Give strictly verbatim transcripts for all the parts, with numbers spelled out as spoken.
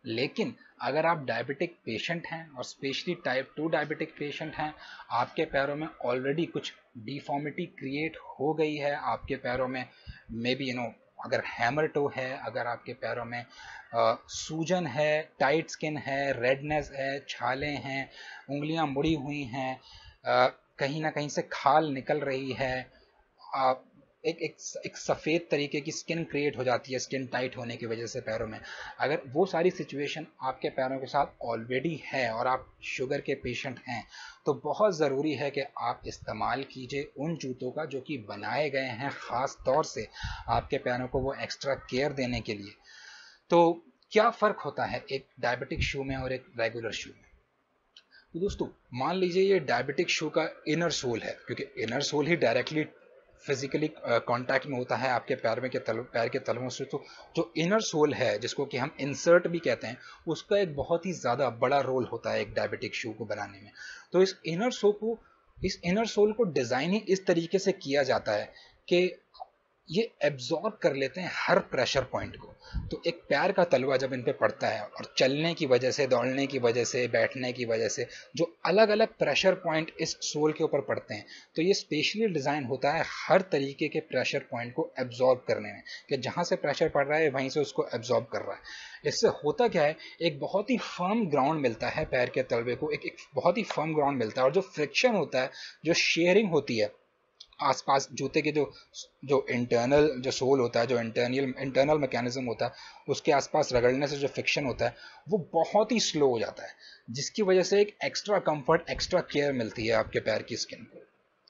लेकिन अगर आप डायबिटिक पेशेंट हैं और specially type two diabetic patient हैं, आपके पैरों में ऑलरेडी कुछ डिफॉर्मिटी क्रिएट हो गई है, आपके पैरों में मे बी यू नो अगर हैमर टो है, अगर आपके पैरों में आ, सूजन है, टाइट स्किन है, रेडनेस है, छाले हैं, उंगलियां मुड़ी हुई हैं, आ, कहीं ना कहीं से खाल निकल रही है, आ, एक एक एक सफ़ेद तरीके की स्किन क्रिएट हो जाती है स्किन टाइट होने की वजह से पैरों में, अगर वो सारी सिचुएशन आपके पैरों के साथ ऑलरेडी है और आप शुगर के पेशेंट हैं, तो बहुत ज़रूरी है कि आप इस्तेमाल कीजिए उन जूतों का जो कि बनाए गए हैं ख़ास तौर से आपके पैरों को वो एक्स्ट्रा केयर देने के लिए। तो क्या फ़र्क होता है एक डायबिटिक शू में और एक रेगुलर शू में? तो दोस्तों मान लीजिए ये डायबिटिक शू का इनर सोल है, क्योंकि इनर सोल ही डायरेक्टली फिजिकली कांटेक्ट में होता है आपके पैर में के तल पैर के तलवों से, तो जो इनर सोल है जिसको कि हम इंसर्ट भी कहते हैं, उसका एक बहुत ही ज़्यादा बड़ा रोल होता है एक डायबिटिक शू को बनाने में। तो इस इनर सोल को इस इनर सोल को डिज़ाइन ही इस तरीके से किया जाता है कि ये एब्जॉर्ब कर लेते हैं हर प्रेशर पॉइंट को। तो एक पैर का तलवा जब इन पे पड़ता है और चलने की वजह से, दौड़ने की वजह से, बैठने की वजह से जो अलग अलग प्रेशर पॉइंट इस सोल के ऊपर पड़ते हैं, तो ये स्पेशली डिज़ाइन होता है हर तरीके के प्रेशर पॉइंट को एब्जॉर्ब करने में, कि जहाँ से प्रेशर पड़ रहा है वहीं से उसको एब्जॉर्ब कर रहा है। इससे होता क्या है, एक बहुत ही फर्म ग्राउंड मिलता है पैर के तलवे को, एक, एक बहुत ही फर्म ग्राउंड मिलता है, और जो फ्रिक्शन होता है, जो शेयरिंग होती है आसपास जूते के, जो जो इंटरनल जो सोल होता है, जो इंटरनल इंटरनल मैकेनिज्म होता है, उसके आसपास रगड़ने से जो फ्रिक्शन होता है वो बहुत ही स्लो हो जाता है, जिसकी वजह से एक एक्स्ट्रा कंफर्ट, एक्स्ट्रा केयर मिलती है आपके पैर की स्किन को।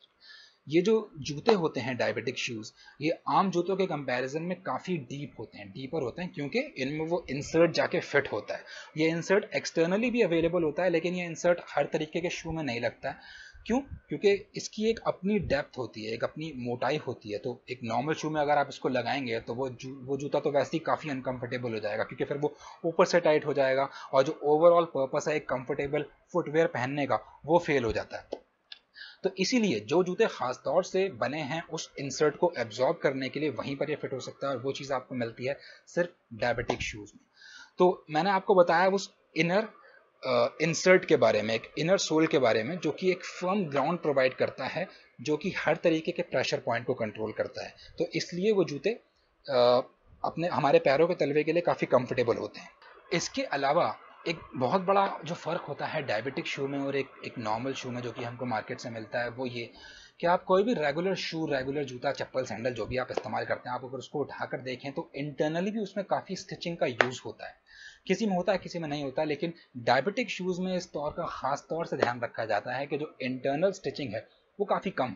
ये जो जूते होते हैं डायबिटिक शूज़, ये आम जूतों के कंपैरिजन में काफ़ी डीप होते हैं, डीपर होते हैं, क्योंकि इनमें वो इंसर्ट जाके फिट होता है। ये इंसर्ट एक्सटर्नली भी अवेलेबल होता है, लेकिन ये इंसर्ट हर तरीके के शू में नहीं लगता है। क्यों? क्योंकि इसकी एक अपनी डेप्थ होती है, एक अपनी मोटाई होती है। तो एक नॉर्मल शू में अगर आप इसको लगाएंगे तो वो जू वो जूता तो वैसे ही काफ़ी अनकंफर्टेबल हो जाएगा, क्योंकि फिर वो ऊपर से टाइट हो जाएगा और जो ओवरऑल पर्पस है एक कंफर्टेबल फुटवेयर पहनने का, वो फेल हो जाता है। तो इसीलिए जो जूते खास तौर से बने हैं उस इंसर्ट को एब्जॉर्ब करने के लिए, वहीं पर ये फिट हो सकता है, और वो चीज़ आपको मिलती है सिर्फ डायबिटिक शूज़ में। तो मैंने आपको बताया उस इनर इंसर्ट के बारे में, एक इनर सोल के बारे में, जो कि एक फर्म ग्राउंड प्रोवाइड करता है, जो कि हर तरीके के प्रेशर पॉइंट को कंट्रोल करता है। तो इसलिए वो जूते uh, अपने हमारे पैरों के तलवे के लिए काफ़ी कंफर्टेबल होते हैं। इसके अलावा एक बहुत बड़ा जो फ़र्क होता है डायबिटिक शू में और एक एक नॉर्मल शू में, जो कि हमको मार्केट से मिलता है, वो ये कि आप कोई भी रेगुलर शू, रेगुलर जूता, चप्पल, सैंडल जो भी आप इस्तेमाल करते हैं, आप अगर उसको उठाकर देखें तो इंटरनली भी उसमें काफ़ी स्टिचिंग का यूज़ होता है। किसी में होता है, किसी में नहीं होता, लेकिन डायबिटिक शूज़ में इस तौर का ख़ास तौर से ध्यान रखा जाता है कि जो इंटरनल स्टिचिंग है वो काफ़ी कम,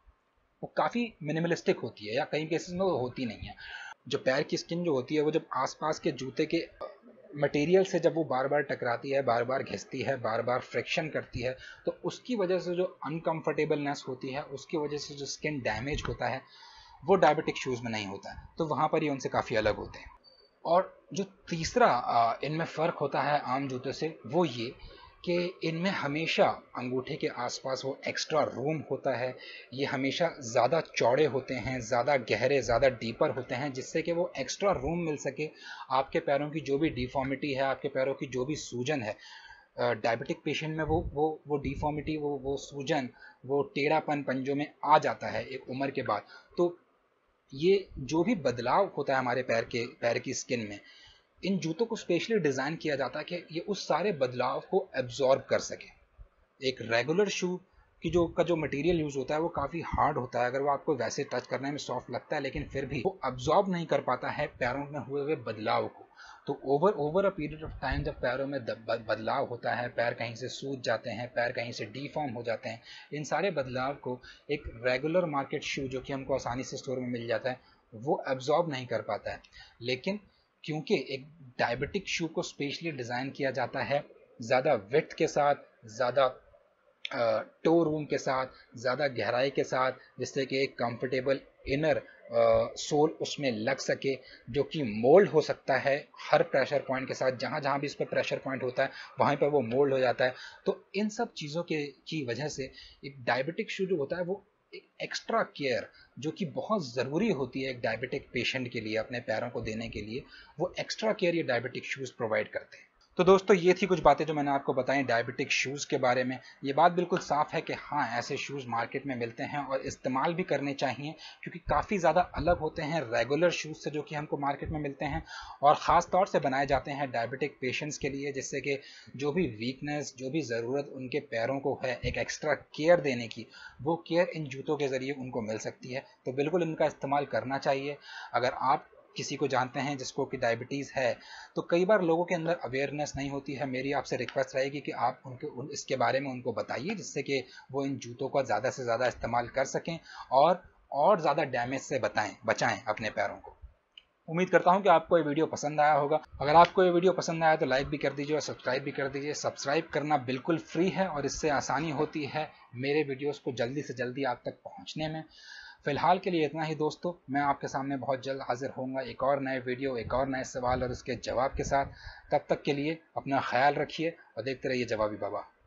वो काफ़ी मिनिमलिस्टिक होती है, या कई केसेस में वो होती नहीं है। जो पैर की स्किन जो होती है, वो जब आसपास के जूते के मटेरियल से जब वो बार बार टकराती है, बार बार घिसती है, बार बार फ्रिक्शन करती है, तो उसकी वजह से जो अनकंफर्टेबलनेस होती है, उसकी वजह से जो स्किन डैमेज होता है, वो डायबिटिक शूज़ में नहीं होता है। तो वहाँ पर ये उनसे काफ़ी अलग होते हैं। और जो तीसरा इनमें फ़र्क होता है आम जूतों से, वो ये कि इनमें हमेशा अंगूठे के आसपास वो एक्स्ट्रा रूम होता है। ये हमेशा ज़्यादा चौड़े होते हैं, ज़्यादा गहरे, ज़्यादा डीपर होते हैं, जिससे कि वो एक्स्ट्रा रूम मिल सके। आपके पैरों की जो भी डिफॉर्मिटी है, आपके पैरों की जो भी सूजन है, डायबिटिक पेशेंट में वो वो वो डिफॉर्मिटी, वो वो सूजन, वो टेढ़ापन पंजों में आ जाता है एक उम्र के बाद। तो ये जो भी बदलाव होता है हमारे पैर के पैर की स्किन में, इन जूतों को स्पेशली डिज़ाइन किया जाता है कि ये उस सारे बदलाव को एब्जॉर्ब कर सके। एक रेगुलर शू की जो का जो मटेरियल यूज़ होता है वो काफ़ी हार्ड होता है, अगर वो आपको वैसे टच करने में सॉफ्ट लगता है, लेकिन फिर भी वो अब्जॉर्ब नहीं कर पाता है पैरों में हुए हुए बदलाव को। तो over over a period of time जब पैरों में बदलाव होता है, पैर कहीं से सूज जाते हैं, पैर कहीं से डीफॉर्म हो जाते हैं, इन सारे बदलाव को एक रेगुलर मार्केट शू जो कि हमको आसानी से स्टोर में मिल जाता है, वो एब्जॉर्ब नहीं कर पाता है। लेकिन क्योंकि एक डायबिटिक शू को स्पेशली डिज़ाइन किया जाता है ज़्यादा विड्थ के साथ, ज़्यादा टो रूम के साथ, ज़्यादा गहराई के साथ, जिससे कि एक कंफर्टेबल इनर सोल उसमें लग सके, जो कि मोल्ड हो सकता है हर प्रेशर पॉइंट के साथ। जहाँ जहाँ भी इस पर प्रेशर पॉइंट होता है वहीं पर वो मोल्ड हो जाता है। तो इन सब चीज़ों के की वजह से एक डायबिटिक शू जो होता है वो एक एक्स्ट्रा केयर जो कि बहुत ज़रूरी होती है एक डायबिटिक पेशेंट के लिए अपने पैरों को देने के लिए, वो एक्स्ट्रा केयर ये डायबिटिक शूज़ प्रोवाइड करते हैं। तो दोस्तों ये थी कुछ बातें जो मैंने आपको बताई डायबिटिक शूज़ के बारे में। ये बात बिल्कुल साफ़ है कि हाँ, ऐसे शूज़ मार्केट में मिलते हैं और इस्तेमाल भी करने चाहिए, क्योंकि काफ़ी ज़्यादा अलग होते हैं रेगुलर शूज़ से जो कि हमको मार्केट में मिलते हैं, और ख़ास तौर से बनाए जाते हैं डायबिटिक पेशेंट्स के लिए, जिससे कि जो भी वीकनेस, जो भी ज़रूरत उनके पैरों को है एक एक्स्ट्रा केयर देने की, वो केयर इन जूतों के ज़रिए उनको मिल सकती है। तो बिल्कुल इनका इस्तेमाल करना चाहिए। अगर आप किसी को जानते हैं जिसको कि डायबिटीज़ है, तो कई बार लोगों के अंदर अवेयरनेस नहीं होती है। मेरी आपसे रिक्वेस्ट रहेगी कि आप उनके उन इसके बारे में उनको बताइए, जिससे कि वो इन जूतों का ज़्यादा से ज़्यादा इस्तेमाल कर सकें और और ज़्यादा डैमेज से बताएं बचाएं अपने पैरों को। उम्मीद करता हूं कि आपको ये वीडियो पसंद आया होगा। अगर आपको ये वीडियो पसंद आया तो लाइक भी कर दीजिए और सब्सक्राइब भी कर दीजिए। सब्सक्राइब करना बिल्कुल फ्री है और इससे आसानी होती है मेरे वीडियोस को जल्दी से जल्दी आप तक पहुंचने में। फिलहाल के लिए इतना ही दोस्तों, मैं आपके सामने बहुत जल्द हाजिर होऊंगा एक और नए वीडियो, एक और नए सवाल और उसके जवाब के साथ। तब तक के लिए अपना ख्याल रखिए और देखते रहिए जवाबी बाबा।